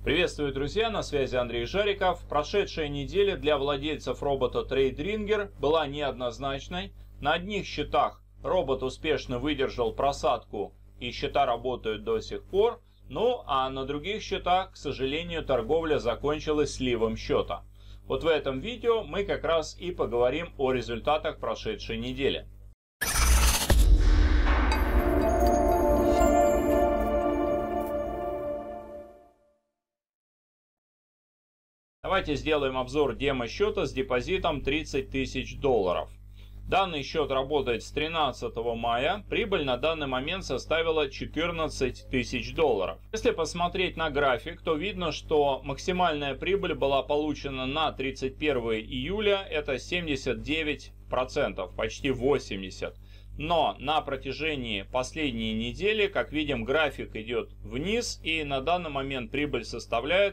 Приветствую, друзья, на связи Андрей Жариков. Прошедшая неделя для владельцев робота TradeRinger была неоднозначной. На одних счетах робот успешно выдержал просадку и счета работают до сих пор. Ну а на других счетах, к сожалению, торговля закончилась сливом счета. Вот в этом видео мы как раз и поговорим о результатах прошедшей недели. Давайте сделаем обзор демо-счета с депозитом 30 тысяч долларов. Данный счет работает с 13 мая. Прибыль на данный момент составила 14 тысяч долларов. Если посмотреть на график, то видно, что максимальная прибыль была получена на 31 июля. Это 79%, почти 80%. Но на протяжении последней недели, как видим, график идет вниз. И на данный момент прибыль составляет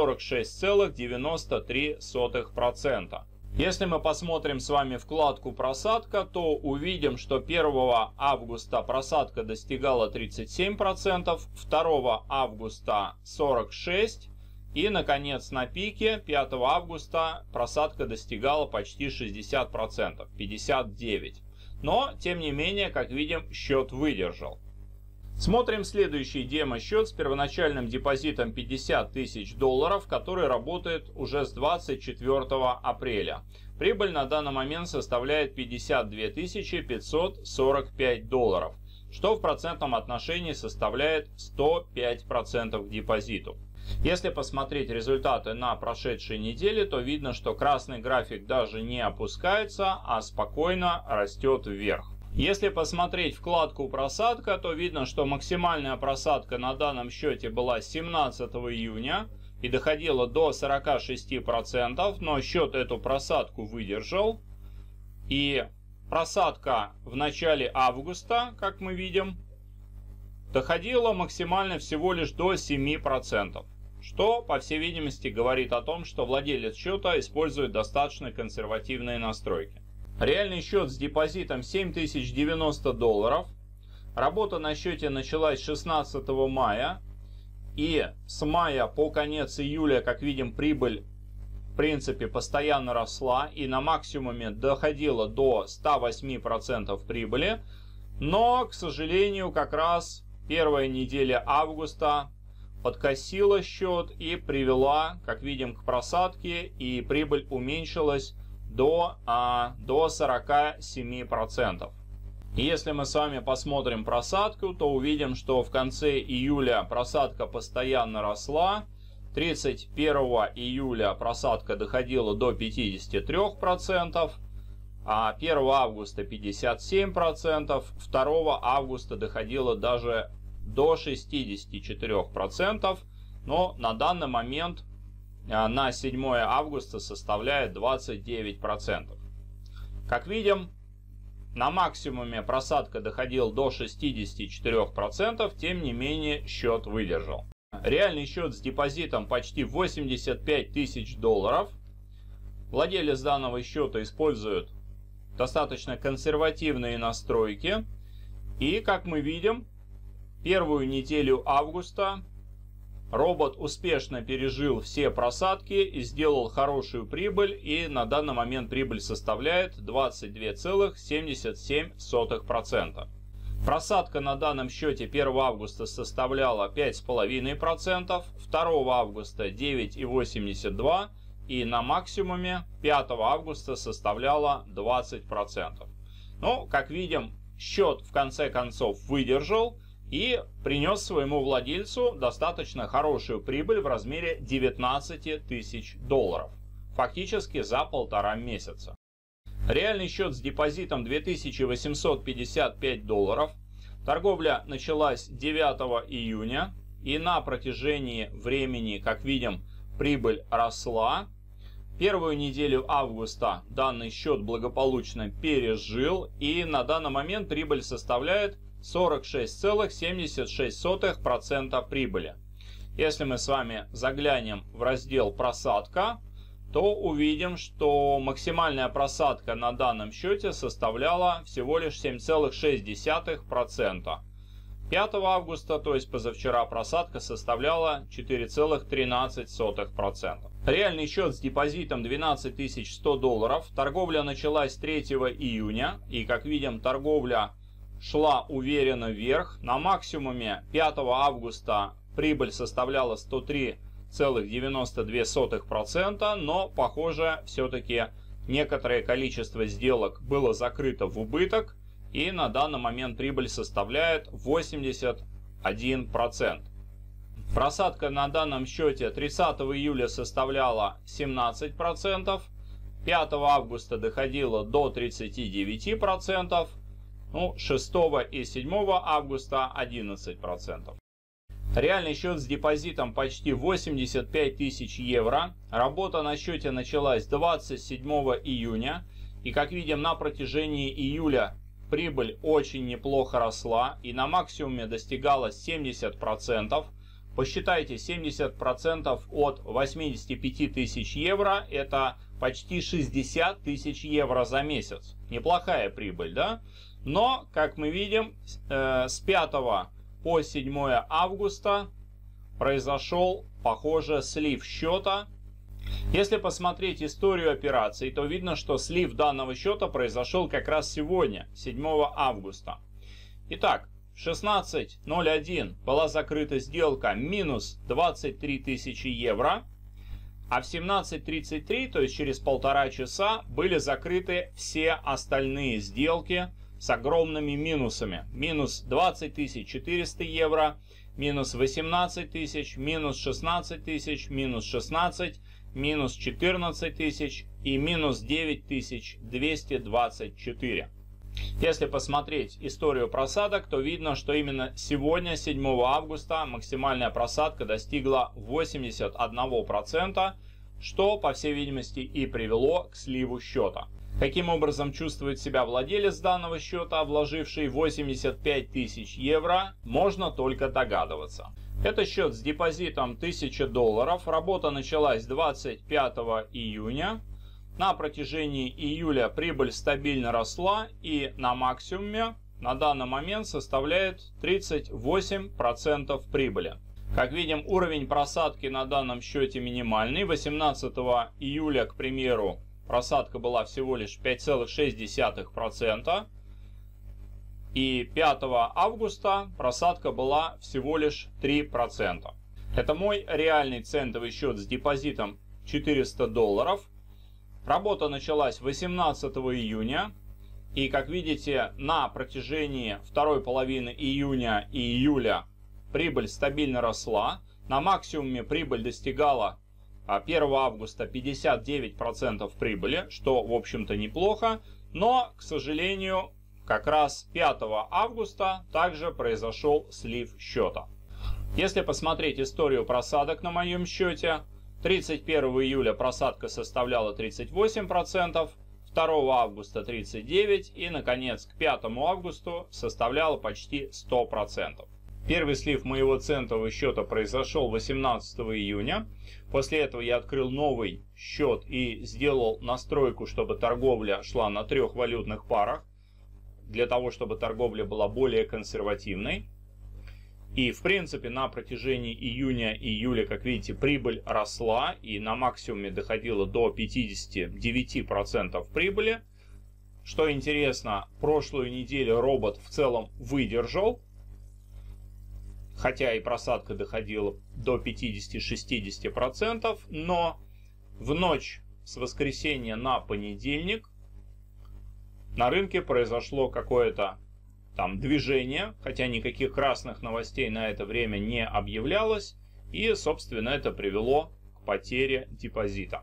46,93%. Если мы посмотрим с вами вкладку «Просадка», то увидим, что 1 августа просадка достигала 37%, 2 августа 46% и, наконец, на пике 5 августа просадка достигала почти 60%, 59%. Но, тем не менее, как видим, счет выдержал. Смотрим следующий демо-счет с первоначальным депозитом 50 тысяч долларов, который работает уже с 24 апреля. Прибыль на данный момент составляет 52 545 долларов, что в процентном отношении составляет 105% к депозиту. Если посмотреть результаты на прошедшей неделе, то видно, что красный график даже не опускается, а спокойно растет вверх. Если посмотреть вкладку «Просадка», то видно, что максимальная просадка на данном счете была 17 июня и доходила до 46%, но счет эту просадку выдержал. И просадка в начале августа, как мы видим, доходила максимально всего лишь до 7%, что, по всей видимости, говорит о том, что владелец счета использует достаточно консервативные настройки. Реальный счет с депозитом 7090 долларов. Работа на счете началась 16 мая. И с мая по конец июля, как видим, прибыль в принципе постоянно росла. И на максимуме доходила до 108% прибыли. Но, к сожалению, как раз первая неделя августа подкосила счет и привела, как видим, к просадке. И прибыль уменьшилась до 47%. И если мы с вами посмотрим просадку, то увидим, что в конце июля просадка постоянно росла. 31 июля просадка доходила до 53%, а 1 августа 57%, 2 августа доходила даже до 64%, но на данный момент на 7 августа составляет 29%. Как видим, на максимуме просадка доходила до 64%, тем не менее счет выдержал. Реальный счет с депозитом почти 85 тысяч долларов. Владелец данного счета использует достаточно консервативные настройки. И, как мы видим, первую неделю августа робот успешно пережил все просадки и сделал хорошую прибыль. И на данный момент прибыль составляет 22,77%. Просадка на данном счете 1 августа составляла 5,5%, 2 августа 9,82% и на максимуме 5 августа составляла 20%. Ну, как видим, счет в конце концов выдержал и принес своему владельцу достаточно хорошую прибыль в размере 19 тысяч долларов, фактически за 1,5 месяца. Реальный счет с депозитом 2855 долларов. Торговля началась 9 июня и на протяжении времени, как видим, прибыль росла. Первую неделю августа данный счет благополучно пережил и на данный момент прибыль составляет 46,76% прибыли. Если мы с вами заглянем в раздел «Просадка», то увидим, что максимальная просадка на данном счете составляла всего лишь 7,6%. 5 августа, то есть позавчера, просадка составляла 4,13%. Реальный счет с депозитом 12 100 долларов. Торговля началась 3 июня. И, как видим, торговля шла уверенно вверх. На максимуме 5 августа прибыль составляла 103,92%. Но, похоже, все-таки некоторое количество сделок было закрыто в убыток. И на данный момент прибыль составляет 81%. Просадка на данном счете 30 июля составляла 17%, 5 августа доходила до 39%, 6 и 7 августа 11%. Реальный счет с депозитом почти 85 тысяч евро. Работа на счете началась 27 июня. И, как видим, на протяжении июля прибыль очень неплохо росла и на максимуме достигала 70%. Посчитайте, 70% от 85 тысяч евро – это почти 60 тысяч евро за месяц. Неплохая прибыль, да? Но, как мы видим, с 5 по 7 августа произошел, похоже, слив счета. Если посмотреть историю операций, то видно, что слив данного счета произошел как раз сегодня, 7 августа. Итак, в 16:01 была закрыта сделка минус 23 тысячи евро, а в 17:33, то есть через полтора часа, были закрыты все остальные сделки с огромными минусами. Минус 20 400 евро, минус 18 тысяч, минус 16 тысяч, минус 16, минус 14 тысяч и минус 9224. Если посмотреть историю просадок, то видно, что именно сегодня, 7 августа, максимальная просадка достигла 81%, что, по всей видимости, и привело к сливу счета. Каким образом чувствует себя владелец данного счета, вложивший 85 тысяч евро, можно только догадываться. Это счет с депозитом 1000 долларов. Работа началась 25 июня. На протяжении июля прибыль стабильно росла и на максимуме на данный момент составляет 38% прибыли. Как видим, уровень просадки на данном счете минимальный. 18 июля, к примеру, просадка была всего лишь 5,6%. И 5 августа просадка была всего лишь 3%. Это мой реальный центовый счет с депозитом 400 долларов. Работа началась 18 июня. И, как видите, на протяжении второй половины июня и июля прибыль стабильно росла. На максимуме прибыль достигала 1 августа 59% прибыли, что, в общем-то, неплохо. Но, к сожалению, как раз 5 августа также произошел слив счета. Если посмотреть историю просадок на моем счете, 31 июля просадка составляла 38%, 2 августа 39% и, наконец, к 5 августу составляла почти 100%. Первый слив моего центового счета произошел 18 июня. После этого я открыл новый счет и сделал настройку, чтобы торговля шла на 3 валютных парах, для того, чтобы торговля была более консервативной. И, в принципе, на протяжении июня и июля, как видите, прибыль росла и на максимуме доходила до 59% прибыли. Что интересно, прошлую неделю робот в целом выдержал, хотя и просадка доходила до 50-60%, но в ночь с воскресенья на понедельник на рынке произошло какое-то там движение, хотя никаких красных новостей на это время не объявлялось, и, собственно, это привело к потере депозита.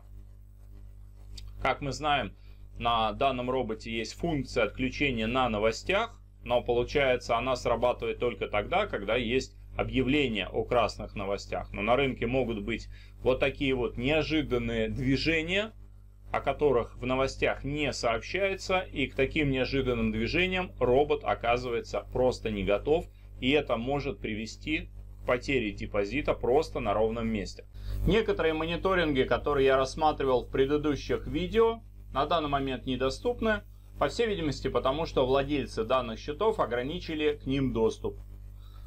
Как мы знаем, на данном роботе есть функция отключения на новостях, но получается она срабатывает только тогда, когда есть объявление о красных новостях. Но на рынке могут быть вот такие вот неожиданные движения, о которых в новостях не сообщается, и к таким неожиданным движениям робот оказывается просто не готов, и это может привести к потере депозита просто на ровном месте. Некоторые мониторинги, которые я рассматривал в предыдущих видео, на данный момент недоступны, по всей видимости, потому что владельцы данных счетов ограничили к ним доступ.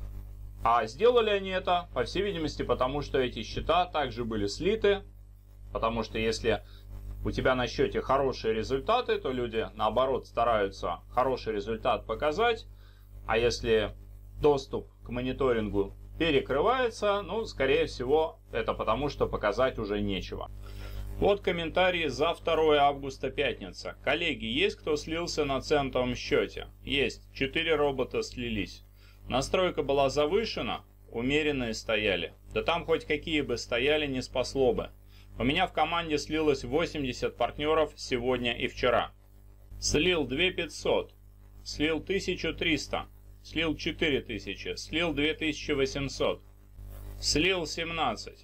А сделали они это, по всей видимости, потому что эти счета также были слиты. Потому что если у тебя на счете хорошие результаты, то люди, наоборот, стараются хороший результат показать. А если доступ к мониторингу перекрывается, ну, скорее всего, это потому, что показать уже нечего. Вот комментарии за 2 августа, пятница. Коллеги, есть кто слился на центовом счете? Есть. 4 робота слились. Настройка была завышена, умеренные стояли. Да там хоть какие бы стояли, не спасло бы. У меня в команде слилось 80 партнеров сегодня и вчера. Слил 2500, слил 1300, слил 4000, слил 2800, слил 17,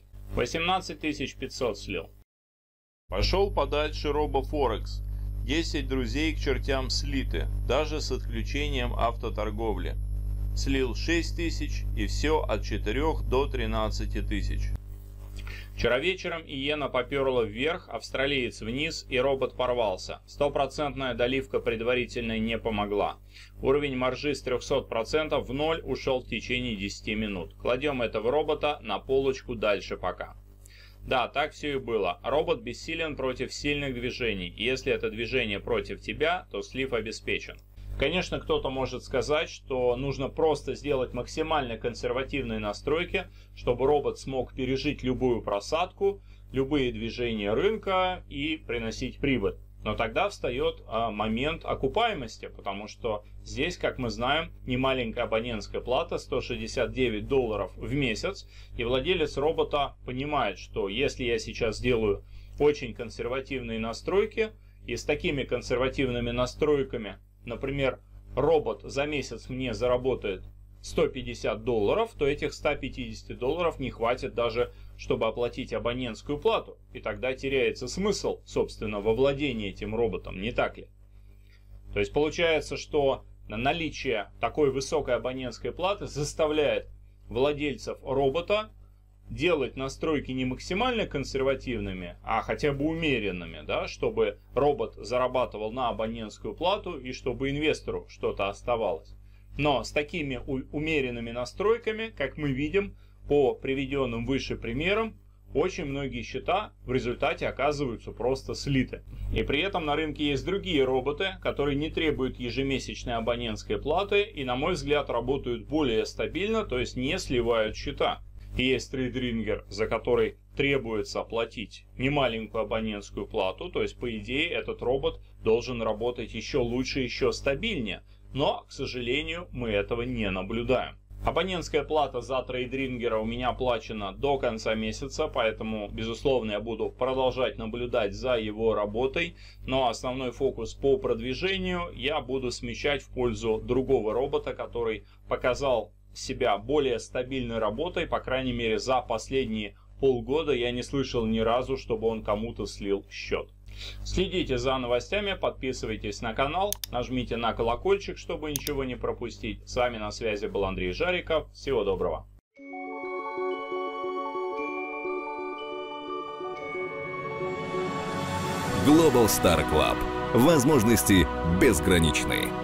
18500 слил. Пошел подальше RoboForex. 10 друзей к чертям слиты, даже с отключением автоторговли. Слил 6000 и все от 4 до 13 тысяч. Вчера вечером иена поперла вверх, австралиец вниз и робот порвался. 100% доливка предварительной не помогла. Уровень маржи с 300% в ноль ушел в течение 10 минут. Кладем этого робота на полочку дальше пока. Да, так все и было. Робот бессилен против сильных движений. И если это движение против тебя, то слив обеспечен. Конечно, кто-то может сказать, что нужно просто сделать максимально консервативные настройки, чтобы робот смог пережить любую просадку, любые движения рынка и приносить прибыль. Но тогда встает момент окупаемости, потому что здесь, как мы знаем, немаленькая абонентская плата $169 в месяц, и владелец робота понимает, что если я сейчас сделаю очень консервативные настройки, и с такими консервативными настройками, например, робот за месяц мне заработает $150, то этих $150 не хватит даже, чтобы оплатить абонентскую плату. И тогда теряется смысл, собственно, во владении этим роботом, не так ли? То есть получается, что наличие такой высокой абонентской платы заставляет владельцев робота делать настройки не максимально консервативными, а хотя бы умеренными, да, чтобы робот зарабатывал на абонентскую плату и чтобы инвестору что-то оставалось. Но с такими умеренными настройками, как мы видим по приведенным выше примерам, очень многие счета в результате оказываются просто слиты. И при этом на рынке есть другие роботы, которые не требуют ежемесячной абонентской платы и, на мой взгляд, работают более стабильно, то есть не сливают счета. И есть трейдрингер, за который требуется оплатить немаленькую абонентскую плату, то есть по идее этот робот должен работать еще лучше, еще стабильнее. Но, к сожалению, мы этого не наблюдаем. Абонентская плата за трейдрингера у меня оплачена до конца месяца, поэтому, безусловно, я буду продолжать наблюдать за его работой. Но основной фокус по продвижению я буду смещать в пользу другого робота, который показал себя более стабильной работой. По крайней мере, за последние полгода я не слышал ни разу, чтобы он кому-то слил счет. Следите за новостями, подписывайтесь на канал, нажмите на колокольчик, чтобы ничего не пропустить. С вами на связи был Андрей Жариков. Всего доброго. Global Star Club. Возможности безграничны.